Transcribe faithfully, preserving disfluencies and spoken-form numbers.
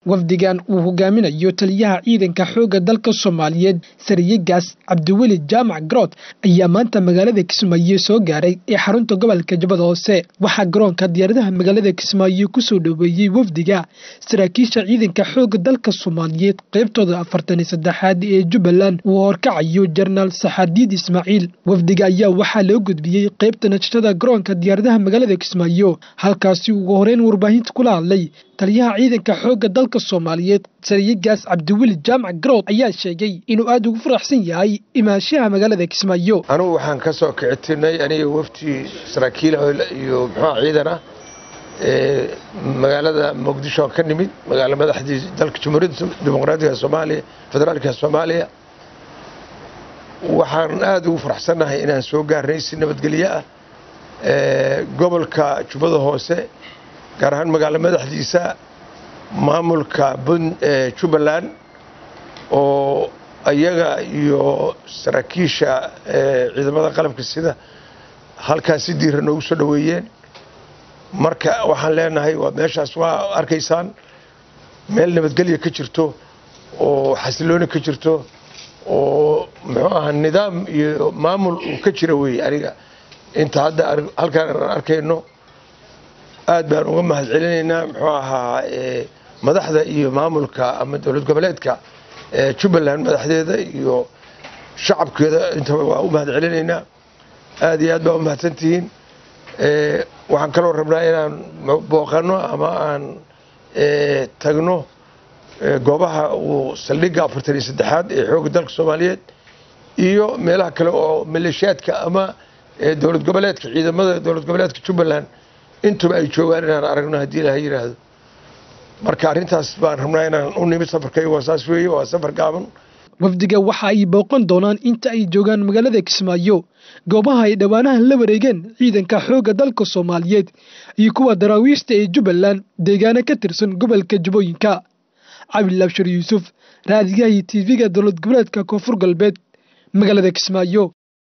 wafdigan uu hogaaminayo taliyaha ciidanka xoogga dalka Soomaaliyeed Sariyagaas Cabdiweli Jaamac Groot ayaa maanta magaalada Kismaayo soo gaaray ee xarunta gobolka Jubbada Hoose waxa garoonka diyaaradaha magaalada Kismaayo ku soo dhaweeyay wafdiga saraakiisha ciidanka xoogga dalka Soomaaliyeed qaybtooda afartan iyo saddexaad ee Jubbaland uu horkacayo General Saxadiid Ismaaciil wafdiga ayaa waxa loo gudbiyay qaybta nashada garoonka diyaaradaha magaalada Kismaayo halkaas uu horeen warbaahinta kula hadlay taliyaha ciidanka xoogga dalka Soomaaliyeed Sariyagaas Cabdiweli Jaamac Groot ayaa sheegay inuu aad ugu faraxsan yahay imaashaha magaalada Kismaayo anigu waxaan ka soo kicinay aniga wafti saraakiil iyo maxaa ciidan ah ee magaalada Muqdisho ka nimid magaalada madaxdiisa dalka Jamhuuriyadda Dimuqraadiga Soomaaliya Federaalka Soomaaliya waxaan aad ugu faraxsanahay inaan soo gaarnay si nabadgelyo ah ee gobolka Jubbada Hoose gaar ahaan magaalada madaxdiisa maamulka Jubbaland oo ayaga iyo saraakiisha ciidamada qalabka sida halkaas si diiran ugu soo dhaweeyeen marka waxaan leenahay waa meeshaas waa arkaysaan meel nabadgelyo ka jirto oo xasilooni ka jirto oo muxuu ahaa nidaam iyo maamul uu ka jiro way aniga inta hadda halkaan arkayno aad baan uga mahadcelinaynaa muxuu ahaa madaxda iyo maamulka ama dawlad goboleedka Jubbaland madaxdeeda iyo shacabkeeda inta waa u mahadcelinaynaa aad iyo aad baan u mahadsantihiin ee waxaan kaloo rabnaa inaan booqano ama aan ee tagno goobaha uu saldhigga afartan iyo saddexaad ee xoogga dalka Soomaaliyeed iyo meelaha kale oo maleeshiyaadka ama dawlad goboleedka ciidamada dawlad goboleedka Jubbaland intuba ay joogaan inaan aragno hadii la yiraahdo marka arintaas baan rabnaa inaan u nimid safarkay wasaas weeye waa safar gaaban wafdiga waxa ay booqan doonaan inta ay joogaan magaalada Kismaayo goobaha ay dhawaanaha la wareegeen ciidanka xoogga dalka Soomaaliyeed iyo kuwa daraawiishta ee Jubbaland deegaana ka tirsan gobolka Jubbooyinka Cabdi Abshir Yuusuf raadiyaha T V-ga dawlad goboleedka Koonfur Galbeed magaalada Kismaayo.